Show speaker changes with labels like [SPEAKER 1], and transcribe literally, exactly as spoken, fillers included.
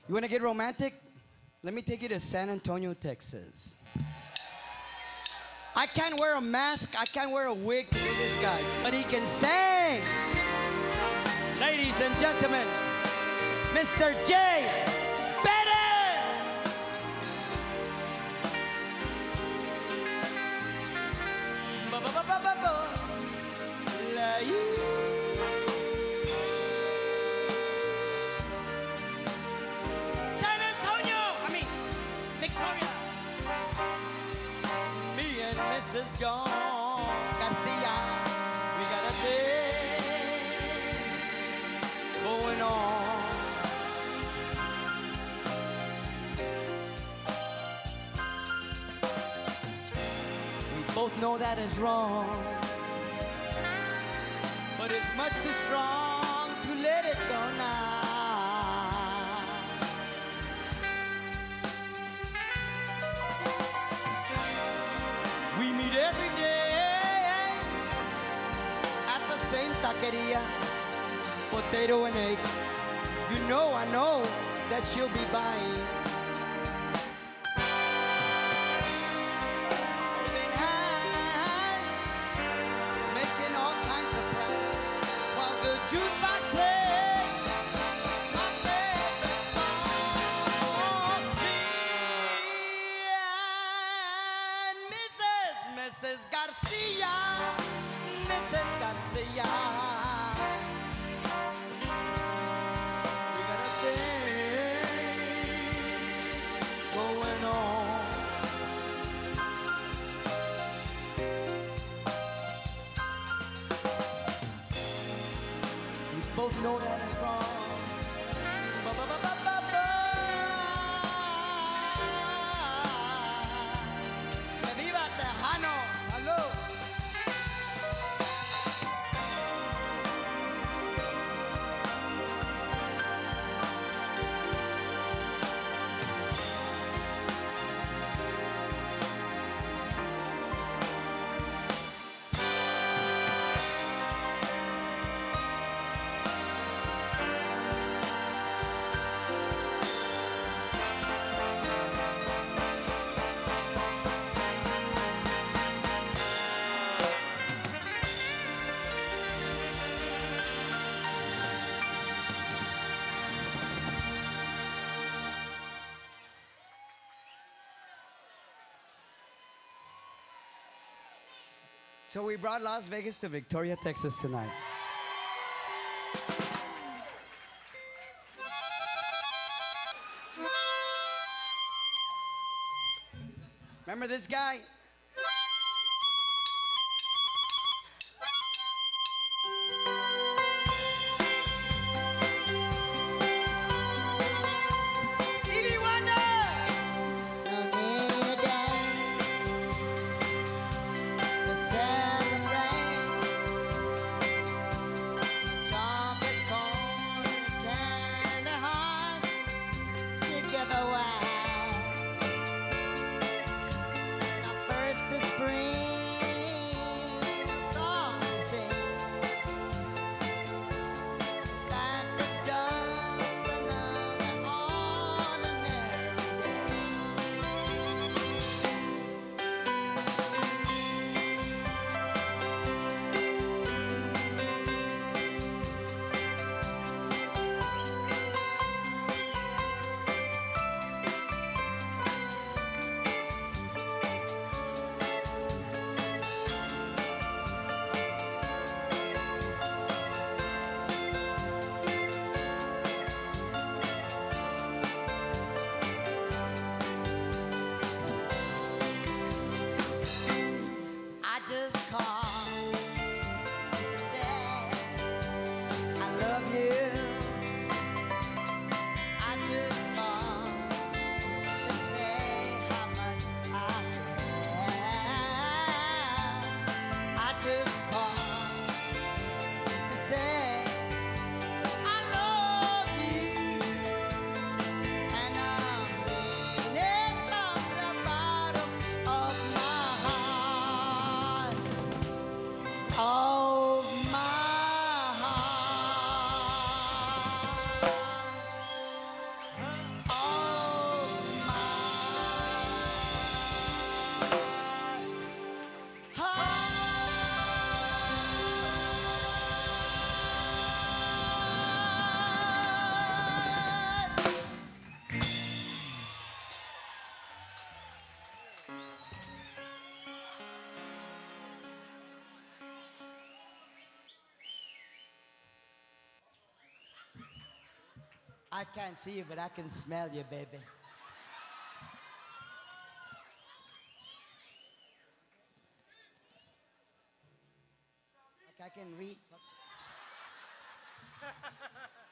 [SPEAKER 1] You want to get romantic? Let me take you to San Antonio, Texas. I can't wear a mask, I can't wear a wig to be this guy, but he can sing. Ladies and gentlemen, Mister Jay Bennett. San Antonio, I mean, Victoria. Me and Missus John Garcia, we got a thing going on. We both know that is wrong, but it's much too strong to let it go now. We meet every day at the same taqueria, potato and egg. You know, I know that she'll be buying. Holding hands, making all kinds of plans while the jukebox plays my favorite song. Me and Missus Missus Garcia, Missus Garcia. We got a thing going on. We both know that it's wrong. Ba-ba-ba-ba-ba-ba. Que viva Tejano. Salud. So we brought Las Vegas to Victoria, Texas tonight. Remember this guy? Stevie Wonder! I can't see you, but I can smell you, baby. Okay, I can read.